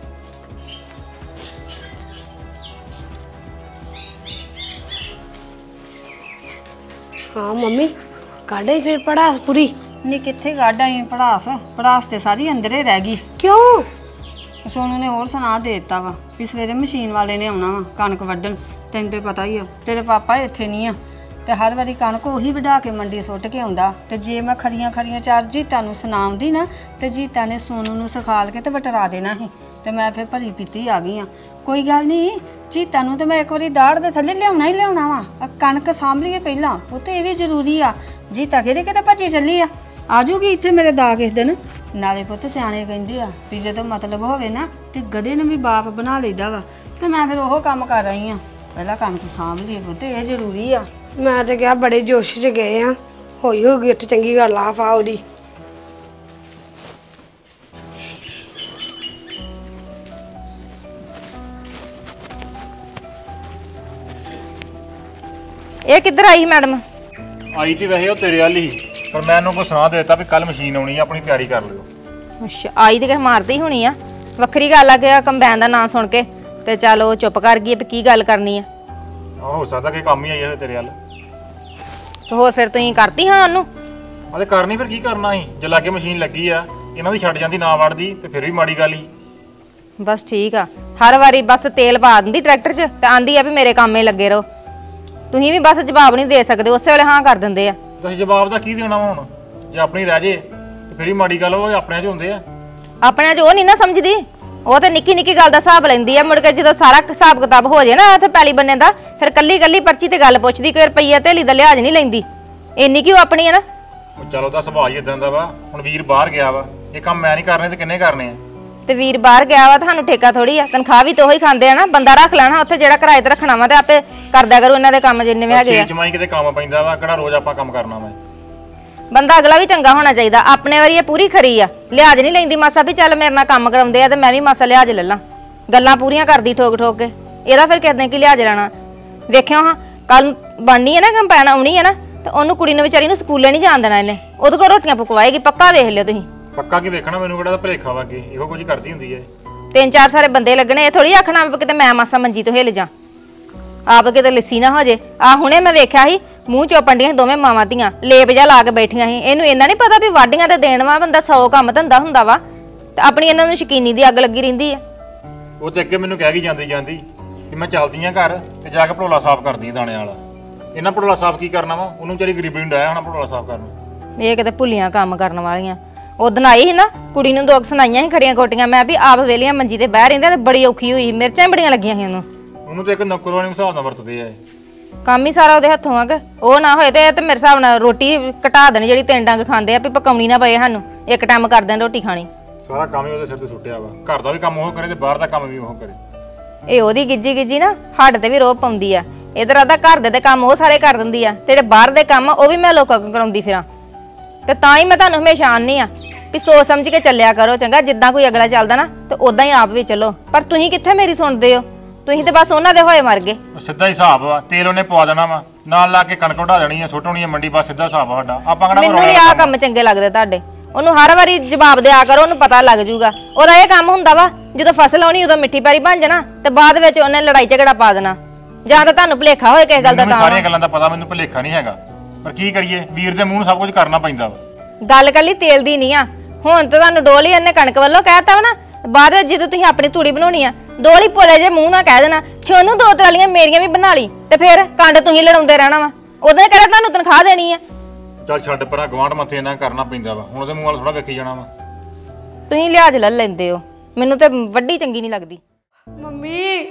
ਹਾਂ ਮੰਮੀ, ਕਾਢੇ ਫਿਰ ਪੜਾਸ ਪੂਰੀ? ਨੀ ਕਿੱਥੇ ਕੱਢ ਆਈ ਪੜਾਸ? ਪੜਾਸ ਤੇ ਸਾਰੀ ਅੰਦਰੇ ਰਹਿ ਗਈ। ਕਿਉਂ? ਸੋਨੂੰ ਨੇ ਹੋਰ ਸੁਣਾ ਦੇ ਦਿੱਤਾ ਵਾ ਵੀ ਸਵੇਰੇ ਮਸ਼ੀਨ ਵਾਲੇ ਨੇ ਆਉਣਾ ਵਾ ਕਣਕ ਵੱਢਣ। ਤੈਨੂੰ ਤੇ ਪਤਾ ਹੀ ਆ, ਤੇਰੇ ਪਾਪਾ ਇੱਥੇ ਨਹੀਂ ਆ ਤੇ ਹਰ ਵਾਰੀ ਕਣਕ ਉਹੀ ਵਢਾ ਕੇ ਮੰਡੀ ਸੁੱਟ ਕੇ ਆਉਂਦਾ। ਤੇ ਜੇ ਮੈਂ ਖਰੀਆਂ ਚਾਰ ਜੀਤਾਂ ਨੂੰ ਸੁਣਾਉਂਦੀ ਨਾ ਤੇ ਜੀਤਾਂ ਨੇ ਸੋਨੂੰ ਨੂੰ ਸਿਖਾਲ ਕੇ ਤੇ ਵਟਰਾ ਦੇਣਾ ਸੀ ਤੇ ਮੈਂ ਫਿਰ ਭਰੀ ਪੀਤੀ ਆ ਗਈ ਆ। ਕੋਈ ਗੱਲ ਨਹੀਂ, ਜੀਤਾਂ ਨੂੰ ਤੇ ਮੈਂ ਇੱਕ ਵਾਰੀ ਦਾੜ ਦੇ ਥੱਲੇ ਲਿਆਉਣਾ ਹੀ ਲਿਆਉਣਾ ਵਾ। ਕਣਕ ਸਾਂਭ ਲਈਏ ਪਹਿਲਾਂ, ਉਹ ਤੇ ਇਹ ਵੀ ਜ਼ਰੂਰੀ ਆ। ਜੀਤਾ ਕਿਹੜੇ ਕਿਤੇ ਭੱਜੀ ਚੱਲੀ ਆ, ਆਜੂਗੀ ਇੱਥੇ ਮੇਰੇ ਦਾ ਕਿਸ ਦਿਨ। ਨਾਲੇ ਪੁੱਤ ਸਿਆਣੇ ਕਹਿੰਦੇ ਆ ਵੀ ਜਦੋਂ ਮਤਲਬ ਹੋਵੇ ਨਾ ਤੇ ਗਧੇ ਨੂੰ ਵੀ ਬਾਪ ਬਣਾ ਲਈਦਾ ਵਾ। ਤੇ ਮੈਂ ਫਿਰ ਉਹ ਕੰਮ ਕਰ ਰਹੀ ਆ, ਪਹਿਲਾਂ ਕਣਕ ਸਾਂਭ ਲਈਏ ਪੁੱਤ, ਇਹ ਜ਼ਰੂਰੀ ਆ। ਮੈਂ ਤੇ ਕਿਹਾ ਬੜੇ ਜੋਸ਼ 'ਚ ਗਏ ਆ, ਹੋਈ ਹੋਗੀ ਉੱਥੇ ਚੰਗੀ ਗੱਲ ਆ ਫਾ ਉਹਦੀ। ਇਹ ਕਿੱਧਰ ਆਈ ਮੈਡਮ? ਆਈ ਤੇ ਵੈਸੇ ਉਹ ਤੇਰੇ ਵਾਲੀ ਹੀ, ਪਰ ਮੈਂ ਉਹਨੂੰ ਕੋ ਸੁਣਾ ਦੇਤਾ ਵੀ ਕੱਲ ਮਸ਼ੀਨ ਆਉਣੀ ਆ, ਆਪਣੀ ਤਿਆਰੀ ਕਰ ਲਿਓ। ਅੱਛਾ, ਆਈ ਤੇ ਕਿਹ ਮਾਰਦੀ ਹੋਣੀ ਆ। ਵੱਖਰੀ ਗੱਲ ਆ ਕਿ ਕੰਬਾਈਨ ਦਾ ਨਾਂ ਸੁਣ ਕੇ ਤੇ ਚੱਲ ਉਹ ਚੁੱਪ ਕਰ ਗਈ ਵੀ ਕੀ ਗੱਲ ਕਰਨੀ ਆ। ਹੋ ਸਕਦਾ ਕਿ ਕੰਮ ਹੀ ਆਈ ਹੋਵੇ ਤੇਰੇ ਵੱਲ। ਤੇ ਹੋਰ ਫਿਰ ਤੁਸੀਂ ਕਰਤੀ ਹਾਂ ਉਹਨੂੰ? ਤੇ ਕਰਨੀ ਫਿਰ ਕੀ ਕਰਨਾ ਸੀ, ਜੇ ਲਾਗੇ ਮਸ਼ੀਨ ਲੱਗੀ ਆ, ਇਹਨਾਂ ਦੀ ਛੱਡ ਜਾਂਦੀ ਨਾ ਵੜਦੀ ਤੇ ਫਿਰ ਵੀ ਮਾੜੀ ਗੱਲ ਹੀ। ਬਸ ਠੀਕ ਆ, ਹਰ ਵਾਰੀ ਬਸ ਤੇਲ ਪਾ ਦਿੰਦੀ ਟਰੈਕਟਰ 'ਚ ਤੇ ਆਂਦੀ ਆ ਵੀ ਮੇਰੇ ਕੰਮੇ ਲੱਗੇ ਰਹੋ। ਤੁਸੀਂ ਵੀ ਬਸ ਜਵਾਬ ਨਹੀਂ ਦੇ ਸਕਦੇ, ਉਸੇ ਵੇਲੇ ਹਾਂ ਕਰ ਦਿੰਦੇ ਆ। ਤੁਸੀਂ ਜਵਾਬ ਦਾ ਕੀ ਦੇਣਾ ਹੁਣ? ਜੇ ਆਪਣੀ ਰਹਿ ਜੇ ਤੇ ਫਿਰ ਵੀ ਮਾੜੀ ਗੱਲ, ਉਹ ਆਪਣਿਆਂ 'ਚ ਹੁੰਦੇ ਆ। ਆਪਣਿਆਂ 'ਚ ਉਹ ਨਹੀਂ ਨਾ ਸਮਝਦੀ, ਉਹ ਤੇ ਨਿੱਕੀ ਨਿੱਕੀ ਗੱਲ ਦਾ ਹਿਸਾਬ ਲੈਂਦੀ ਆ। ਮੁੜ ਕੇ ਜਦੋਂ ਸਾਰਾ ਹਿਸਾਬ ਕਿਤਾਬ ਹੋ ਜਾਏ ਨਾ ਤੇ ਪੈਲੀ ਬੰਨੇ ਦਾ, ਫਿਰ ਕੱਲੀ ਪਰਚੀ ਤੇ ਗੱਲ ਪੁੱਛਦੀ, ਕੋਈ ਰੁਪਈਆ ਧੇਲੀ ਦਾ ਲਿਹਾਜ਼ ਨਹੀਂ ਲੈਂਦੀ। ਇੰਨੀ ਕਿਉਂ ਆਪਣੀ ਆ ਨਾ। ਚਲੋ ਤਾਂ ਸੁਭਾਅ ਹੀ ਇਦਾਂ ਦਾ ਵਾ। ਹੁਣ ਵੀਰ ਬਾਹਰ ਗਿਆ ਵਾ, ਇਹ ਕੰਮ ਮੈਂ ਨਹੀਂ ਕਰਨੇ ਤੇ ਕਿੰਨੇ ਕਰਨੇ ਆ? ਤੇ ਵੀਰ ਬਾਹਰ ਗਿਆ ਵਾ, ਤੁਹਾਨੂੰ ਠੇਕਾ ਥੋੜੀ ਆ, ਤਨਖਾਹ ਵੀ ਤੇ ਉਹੀ ਖਾਂਦੇ ਆ ਨਾ। ਬੰਦਾ ਰੱਖ ਲੈਣਾ ਉੱਥੇ ਜਿਹੜਾ ਕਿਰਾਏ ਤੇ ਰੱਖਣਾ ਵਾ ਤੇ ਆਪੇ ਕਰਦਿਆ ਕਰੂ ਇਹਨਾਂ ਦੇ ਕੰਮ ਜਿੰਨੇ ਵੀ ਹੈਗੇ ਆ। ਚਮਾਈ ਕਿਤੇ ਕੰਮ ਪੈਂਦਾ ਵਾ, ਕਿਹੜਾ ਰੋਜ਼ ਆਪਾਂ ਕੰਮ ਕਰਨਾ ਵਾ। ਬੰਦਾ ਅਗਲਾ ਵੀ ਚੰਗਾ ਹੋਣਾ ਚਾਹੀਦਾ। ਆਪਣੇ ਵਾਰੀ ਇਹ ਪੂਰੀ ਖਰੀ ਆ, ਲਿਹਾਜ਼ ਨਹੀਂ ਲੈਂਦੀ ਮਾਸਾ ਵੀ ਚੱਲ ਮੇਰੇ ਨਾਲ ਕੰਮ ਕਰਾਉਂਦੇ ਆ ਤੇ ਮੈਂ ਵੀ ਮਾਸਾ ਲਿਹਾਜ਼ ਲੈ ਲਾਂ। ਗੱਲਾਂ ਪੂਰੀਆਂ ਕਰਦੀ ਠੋਕ ਠੋਕ ਕੇ। ਇਹਦਾ ਫਿਰ ਕਿਦਾਂ ਕੀ ਲਿਹਾਜ਼ ਲੈਣਾ? ਵੇਖਿਓ ਹਾਂ, ਕੱਲ ਬਣਨੀ ਹੈ ਨਾ ਕੰਪੈਨ ਆਉਣੀ ਹੈ ਨਾ, ਤੇ ਉਹਨੂੰ ਕੁੜੀ ਨੂੰ ਵਿਚਾਰੀ ਨੂੰ ਸਕੂਲੇ ਨਹੀਂ ਜਾਣ ਦੇਣਾ ਇਹਨੇ। ਉਹਦੇ ਕੋਲ ਰੋਟੀਆਂ ਪਕਵਾਏਗੀ, ਪੱਕਾ ਵੇਖ ਲਿਓ ਤੁਸੀਂ। ਪੱਕਾ ਕੀ ਵੇਖਣਾ, ਮੈਨੂੰ ਕਿਹੜਾ ਭਲੇਖਾ ਵਾ ਅੱਗੇ ਇਹੋ ਕੁਝ ਕਰਦੀ ਹੁੰਦੀ ਹੈ। 3-4 ਸਾਰੇ ਬੰਦੇ ਲੱਗਣੇ, ਇਹ ਥੋੜੀ ਆਖਣਾ ਵੀ ਕਿਤੇ ਮੈਂ ਮਾਸਾ ਮੰਜੀ ਤੋਂ ਹਿੱਲ ਜਾ, ਆਪ ਕਿਤੇ ਲੱਸੀ ਨਾ ਹੋ ਜੇ। ਆ ਹੁਣੇ ਮੈਂ ਵੇਖਿਆ ਸੀ ਮੂੰਹ ਚੋਪਣ ਦੀਆਂ ਦੋਵੇਂ ਮਾਵਾਂ ਧੀਆਂ, ਲੇਪ ਜਾ ਲਾ ਕੇ ਬੈਠੀਆਂ ਸੀ। ਇਹਨੂੰ ਇੰਨਾ ਨਹੀਂ ਪਤਾ ਵੀ ਵਾਢੀਆਂ ਤੇ ਦੇਣ ਵਾ, ਬੰਦਾ 100 ਕੰਮ ਧੰਦਾ ਹੁੰਦਾ ਵਾ ਤੇ ਆਪਣੀ ਇਹਨਾਂ ਨੂੰ ਸ਼ਕੀਨੀ ਦੀ ਅੱਗ ਲੱਗੀ ਰਹਿੰਦੀ ਆ। ਉਹ ਤੇ ਅੱਗੇ ਮੈਨੂੰ ਕਹਿ ਗਈ ਜਾਂਦੀ ਕਿ ਮੈਂ ਚੱਲਦੀ ਆ ਘਰ ਤੇ ਜਾ ਕੇ ਭੜੋਲਾ ਸਾਫ਼ ਕਰਦੀ ਆ ਦਾਣੇ ਵਾਲਾ। ਇਹਨਾਂ ਭੜੋਲਾ ਸਾਫ਼ ਕੀ ਕਰਨਾ ਵਾ, ਉਹਨੂੰ ਵਿਚਾਰੀ ਗਰੀਬੀ ਨੂੰ ਡਾਇਆ ਹੋਣਾ ਭੜੋਲਾ ਸਾਫ਼ ਕਰਨ। ਇਹ ਕਿਤੇ ਭੁੱਲੀਆਂ ਕੰਮ ਕਰਨ ਵਾਲੀਆਂ। ਉਦਣ ਆਈ ਸੀ ਨਾ, ਕੁੜੀ ਨੂੰ 2 ਸੁਣਾਈਆਂ ਸੀ ਖਰੀਆਂ ਕੋਟੀਆਂ, ਮੈਂ ਵੀ ਆਪ ਵੇਲੀਆਂ ਮੰਜੀ ਤੇ ਬਹਿ ਰਹਿੰਦੇ ਤੇ ਬੜੀ ਔਖੀ ਹੋਈ, ਮਿਰਚਾਂ ਬੜੀਆਂ ਲੱਗੀਆਂ ਸੀ ਉਹਨੂੰ ਤੇ ਇੱਕ ਨੌਕਰਵਾਨੀ ਹਿਸਾਬ ਨਾਲ ਵਰਤਦੇ ਆ। ਕੰਮ ਹੀ ਸਾਰਾ ਉਹਦੇ ਹੱਥੋਂ ਆ ਕਿ ਉਹ ਨਾ ਹੋਏ ਤੇ ਮੇਰੇ ਹਿਸਾਬ ਨਾਲ ਰੋਟੀ ਘਟਾ ਦੇਣੀ ਜਿਹੜੀ 3 ਡੰਗ ਖਾਂਦੇ ਆ, ਵੀ ਪਕਾਉਣੀ ਨਾ ਪਏ ਸਾਨੂੰ, ਇੱਕ ਟਾਈਮ ਕਰ ਦੇਣ ਰੋਟੀ ਖਾਣੀ। ਸਾਰਾ ਕੰਮ ਹੀ ਉਹਦੇ ਸਿਰ ਤੇ ਸੁੱਟਿਆ ਵਾ, ਘਰ ਦਾ ਵੀ ਕੰਮ ਉਹ ਕਰੇ ਤੇ ਬਾਹਰ ਦਾ ਕੰਮ ਵੀ ਉਹ ਕਰੇ। ਇਹ ਉਹਦੀ ਗਿੱਜੀ ਨਾ ਹੱਡ ਤੇ ਵੀ ਰੋਹ ਪਾਉਂਦੀ ਆ। ਇਧਰ ਆਦਾ ਘਰ ਦੇ ਕੰਮ ਉਹ ਸਾਰੇ ਕਰ ਦਿੰਦੀ ਆ, ਤੇ ਜਿਹੜੇ ਬਾਹਰ ਦੇ ਕੰਮ ਉਹ ਵੀ ਮੈਂ ਲੋਕਾਂ ਕੋਲ ਕਰਾਉਂਦੀ ਫਿਰਾਂ। ਤੇ ਤਾਂ ਹੀ ਮੈਂ ਤੁਹਾਨੂੰ ਹਮੇਸ਼ਾ ਆਨੀ ਆ ਵੀ ਸੋਚ ਸਮਝ ਕੇ ਚੱਲਿਆ ਕਰੋ ਚੰਗਾ। ਜਿੱਦਾਂ ਕੋਈ ਅਗਲਾ ਚੱਲਦਾ ਨਾ ਤੇ ਉਦਾਂ ਹੀ ਆਪ ਵੀ ਚੱਲੋ। ਪਰ ਤੁਸੀਂ ਕਿੱਥੇ ਮੇਰੀ ਸੁਣਦੇ ਹੋ? ਤੁਸੀਂ ਤੇ ਬਸ ਉਹਨਾਂ ਦੇ ਹੋਏ ਮਰ ਗਏ। ਸਿੱਧਾ ਹਿਸਾਬ ਵਾ, ਤੇਲ ਉਹਨੇ ਪਵਾ ਦੇਣਾ ਵਾ, ਨਾਲ ਲਾ ਕੇ ਕਣਕ ਵਢਾ ਦੇਣੀ ਆ, ਸੁੱਟ ਹੋਣੀ ਆ ਮੰਡੀ, ਬਸ ਸਿੱਧਾ ਹਿਸਾਬ ਆ ਸਾਡਾ। ਆਪਾਂ ਕਿਹੜਾ ਮੈਨੂੰ ਨਹੀਂ ਆਹ ਕੰਮ ਚੰਗੇ ਲੱਗਦੇ ਤੁਹਾਡੇ। ਉਹਨੂੰ ਹਰ ਵਾਰੀ ਜਵਾਬ ਦਿਆ ਕਰੋ, ਉਹਨੂੰ ਪਤਾ ਲੱਗ ਜੂਗਾ। ਉਹਦਾ ਇਹ ਕੰਮ ਹੁੰਦਾ ਵਾ ਜਦੋਂ ਫਸਲ ਆਉਣੀ ਉਦੋਂ ਮਿੱਠੀ ਪੈਰੀ ਬਣ ਜਾਣਾ ਤੇ ਬਾਅਦ ਵਿੱਚ ਉਹਨੇ ਲੜਾਈ ਝਗੜਾ ਪਾ ਦੇਣਾ। ਜਾਂ ਤਾਂ ਤੁਹਾਨੂੰ ਭੁਲੇਖਾ ਹੋਏ ਕਿਸੇ ਗੱਲ ਦਾ। ਤਾਂ ਸਾਰੀਆਂ ਗੱਲਾਂ ਦਾ ਪਤਾ ਮੈਨੂੰ, ਭੁਲੇਖਾ ਨਹੀਂ ਹੈਗਾ, ਪਰ ਕੀ ਕਰੀਏ, ਵੀਰ ਦੇ ਮੂੰਹ ਨੂੰ ਸਭ ਕੁਝ ਕਰਨਾ ਪੈਂਦਾ ਵਾ। ਗੱਲ ਕੱਲੀ ਤੇਲ ਦੀ ਨਹੀਂ ਆ। ਹੁਣ ਤਾਂ ਤੁਹਾਨੂੰ ਡੋਲੀ ਇਹਨੇ ਕਣਕ ਵੱਲੋਂ ਕਹਿਤਾ ਵਾ ਨਾ, ਬਾਅਦ ਵਿੱਚ ਜਦੋਂ ਤੁਸੀਂ ਆਪਣੀ ਤੂੜੀ ਬਣਾਉਣੀ ਆ ਡੋਲੀ ਭੋਲੇ ਜੇ ਮੂੰਹ ਨਾਲ ਕਹਿ ਦੇਣਾ ਛੋਨੂੰ 2 ਟਰਾਲੀਆਂ ਮੇਰੀਆਂ ਵੀ ਬਣਾ ਲਈ, ਤੇ ਫਿਰ ਕੰਡ ਤੁਸੀਂ ਲੜਾਉਂਦੇ ਰਹਿਣਾ ਵਾ। ਉਹਦੇ ਕਿਹੜਾ ਤੁਹਾਨੂੰ ਤਨਖਾਹ ਦੇਣੀ ਆ? ਚੱਲ ਛੱਡ ਪਰਾਂ, ਗਵਾਂਢ ਮੱਥੇ ਇਹਨਾਂ ਕਰਨਾ ਪੈਂਦਾ ਵਾ, ਹੁਣ ਉਹਦੇ ਮੂੰਹ ਵੱਲ ਥੋੜਾ ਵੇਖੀ ਜਾਣਾ ਵਾ। ਤੁਸੀਂ ਲਿਹਾਜ਼ ਲੈ ਲੈਂਦੇ ਹੋ, ਮੈਨੂੰ ਤੇ ਵੱਡੀ ਚੰਗੀ ਨਹੀਂ ਲੱਗਦੀ। ਮੰਮੀ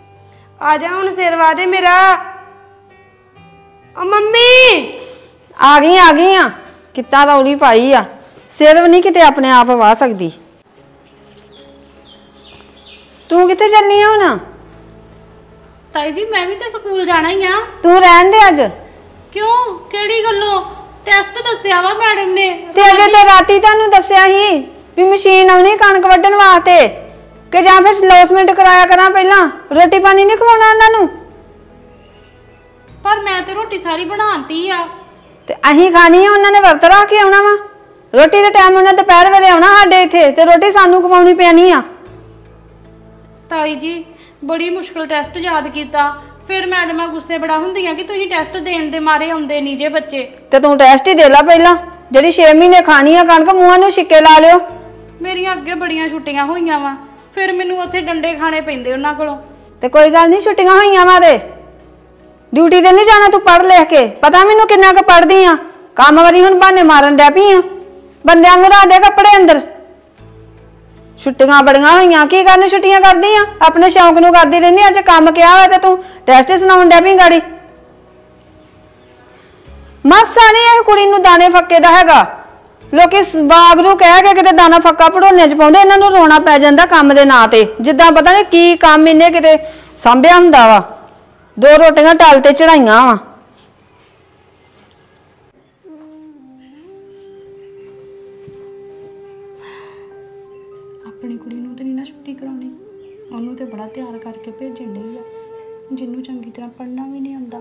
ਆ ਜਾ ਹੁਣ, ਸਿਰ ਵਾ ਦੇ ਮੇਰਾ। ਓ ਮੰਮੀ ਆ ਗਈ ਆ। ਕਿੱਤਾ ਰੌਲੀ ਪਾਈ ਆ, ਸਿਰ ਵੀ ਨਹੀਂ ਕਿਤੇ ਆਪਣੇ ਆਪ ਵਾਹ ਸਕਦੀ। ਤੂੰ ਕਿੱਥੇ ਚੱਲਨੀ ਆ ਹੁਣ? ਤਾਈ ਜੀ ਮੈਂ ਵੀ ਤਾਂ ਸਕੂਲ ਜਾਣਾ ਹੀ ਆ। ਤੂੰ ਰਹਿਣ ਦੇ ਅੱਜ। ਕਿਉਂ? ਕਿਹੜੀ ਗੱਲੋਂ? ਟੈਸਟ ਦੱਸਿਆ ਵਾ ਮੈਡਮ ਨੇ। ਤੇ ਅਜੇ ਤੇ ਰਾਤੀ ਤੁਹਾਨੂੰ ਦੱਸਿਆ ਸੀ ਵੀ ਮਸ਼ੀਨ ਆਉਣੀ ਕਣਕ ਵੱਢਣ ਵਾਸਤੇ, ਕਿ ਜਾਂ ਫਿਰ ਲੌਸਮੈਂਟ ਕਰਾਇਆ ਕਰਾਂ ਪਹਿਲਾਂ। ਰੋਟੀ ਪਾਣੀ ਨਹੀਂ ਖਵਾਉਣਾ ਉਹਨਾਂ ਨੂੰ? ਪਰ ਮੈਂ ਤੇ ਰੋਟੀ ਸਾਰੀ ਬਣਾਉਂਦੀ ਆ। ਤੇ ਅਸੀਂ ਖਾਣੀ ਆ, ਉਹਨਾਂ ਨੇ ਵਰਤ ਰੱਖ ਕੇ ਆਉਣਾ ਵਾ। ਰੋਟੀ ਦੇ ਟਾਈਮ ਉਹਨਾਂ ਦੁਪਹਿਰ ਵੇਲੇ ਆਉਣਾ ਸਾਡੇ ਇੱਥੇ, ਤੇ ਰੋਟੀ ਸਾਨੂੰ ਖਵਾਉਣੀ ਪੈਣੀ ਆ। ਤਾਈ ਜੀ ਬੜੀ ਮੁਸ਼ਕਲ ਟੈਸਟ ਯਾਦ ਕੀਤਾ, ਫਿਰ ਮੈਡਮਾਂ ਗੁੱਸੇ ਬੜਾ ਹੁੰਦੀਆਂ ਕਿ ਤੁਸੀਂ ਟੈਸਟ ਦੇਣ ਦੇ ਮਾਰੇ ਆਉਂਦੇ ਨਹੀਂ ਜੇ ਬੱਚੇ। ਤੇ ਤੂੰ ਟੈਸਟ ਹੀ ਦੇ ਲੈ ਪਹਿਲਾਂ, ਜਿਹੜੀ 6 ਮਹੀਨੇ ਖਾਣੀ ਆ ਕਣਕ, ਮੂੰਹਾਂ ਨੂੰ ਛਿੱਕੇ ਲਾ ਲਿਓ। ਮੇਰੀਆਂ ਅੱਗੇ ਬੜੀਆਂ ਛੁੱਟੀਆਂ ਹੋਈਆਂ ਵਾ, ਫਿਰ ਮੈਨੂੰ ਉੱਥੇ ਡੰਡੇ ਖਾਣੇ ਪੈਂਦੇ ਉਹਨਾਂ ਕੋਲੋਂ। ਤੇ ਕੋਈ ਗੱਲ ਨਹੀਂ, ਛੁੱਟੀਆਂ ਹੋਈਆਂ ਵਾ ਤੇ ਡਿਊਟੀ ਤੇ ਨਹੀਂ ਜਾਣਾ ਤੂੰ ਪੜ੍ਹ ਲਿਖ ਕੇ? ਪਤਾ ਮੈਨੂੰ ਕਿੰਨਾ ਕੁ ਪੜ੍ਹਦੀ ਆ। ਕੰਮ ਵਾਰੀ ਹੁਣ ਬਹਾਨੇ ਮਾਰਨ ਡੈ ਪਈ ਆ, ਬੰਦਿਆਂ ਨੂੰ ਰੱਖ ਦੇ ਕੱਪੜੇ ਅੰਦਰ। ਛੁੱਟੀਆਂ ਬੜੀਆਂ ਹੋਈਆਂ, ਕੀ ਕਰਨ ਛੁੱਟੀਆਂ ਕਰਦੀ ਆ? ਆਪਣੇ ਸ਼ੌਂਕ ਨੂੰ ਕਰਦੀ ਰਹਿੰਦੀ। ਅੱਜ ਕੰਮ ਕਿਹਾ ਹੋਇਆ ਤੇ ਤੂੰ ਟੈਸਟ ਸੁਣਾਉਣ ਡੈ ਪਈ ਗਾੜੀ। ਮਾਸਾ ਨਹੀਂ ਇਹ ਕੁੜੀ ਨੂੰ ਦਾਣੇ ਫੱਕੇ ਦਾ ਹੈਗਾ। ਲੋਕੀ ਬਾਗਰੂ ਕਹਿ ਕੇ ਕਿਤੇ ਦਾਣਾ ਫੱਕਾ ਪੜੋਨੇ ਚ ਪਾਉਂਦੇ, ਇਹਨਾਂ ਨੂੰ ਰੋਣਾ ਪੈ ਜਾਂਦਾ ਕੰਮ ਦੇ ਨਾਂ ਤੇ, ਜਿੱਦਾਂ ਪਤਾ ਨਹੀਂ ਕੀ ਕੰਮ ਇਹਨੇ ਕਿਤੇ ਸਾਂਭਿਆ ਹੁੰਦਾ ਵਾ। 2 ਰੋਟੀਆਂ ਟਲ ਤੇ ਚੜਾਈਆਂ ਵਾ। ਆਪਣੀ ਕੁੜੀ ਨੂੰ ਤੇ ਨਹੀਂ ਨਾ ਛੁੱਟੀ ਕਰਾਉਣੀ, ਉਹਨੂੰ ਤੇ ਬੜਾ ਤਿਆਰ ਕਰਕੇ ਭੇਜਣ ਡਈ ਆ, ਜਿਹਨੂੰ ਚੰਗੀ ਤਰ੍ਹਾਂ ਪੜ੍ਹਨਾ ਵੀ ਨਹੀਂ ਆਉਂਦਾ।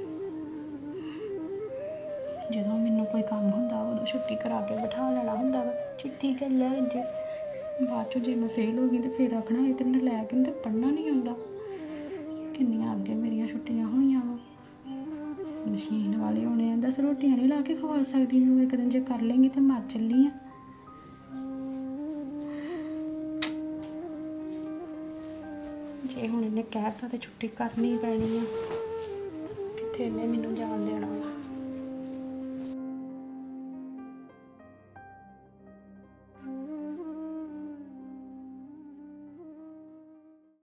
ਜਦੋਂ ਮੈਨੂੰ ਕੋਈ ਕੰਮ ਹੁੰਦਾ ਉਦੋਂ ਛੁੱਟੀ ਕਰਾ ਕੇ ਬਿਠਾ ਲੈਣਾ ਹੁੰਦਾ ਵਾ, ਚਿੱਠੀ ਕਰ ਲੈ ਅੱਜ। ਬਾਅਦ 'ਚੋਂ ਜੇ ਮੈਂ ਫੇਲ ਹੋ ਗਈ ਤੇ ਫਿਰ ਆਖਣਾ ਇਹ ਤੇ ਮੈਨੂੰ ਲੈ ਕੇ ਤੇ ਪੜ੍ਹਨਾ ਨਹੀਂ ਆਉਂਦਾ। ਕਿੰਨੀਆਂ ਅੱਗੇ ਮੇਰੀਆਂ ਛੁੱਟੀਆਂ ਹੋਈਆਂ ਵਾ। ਮਸ਼ੀਨ ਵਾਲੇ ਹੋਣੇ ਆ, ਦੱਸ ਰੋਟੀਆਂ ਨਹੀਂ ਲਾ ਕੇ ਖਵਾ ਸਕਦੀ ਤੂੰ? ਇੱਕ ਦਿਨ ਜੇ ਕਰ ਲੇਂਗੀ ਤੇ ਮਰ ਚੱਲੀ ਆ। ਜੇ ਹੁਣ ਇਹਨੇ ਕਹਿਤਾ ਤੇ ਛੁੱਟੀ ਕਰਨੀ ਪੈਣੀ ਆ, ਕਿੱਥੇ ਇਹਨੇ ਮੈਨੂੰ ਜਾਣ ਦੇਣਾ।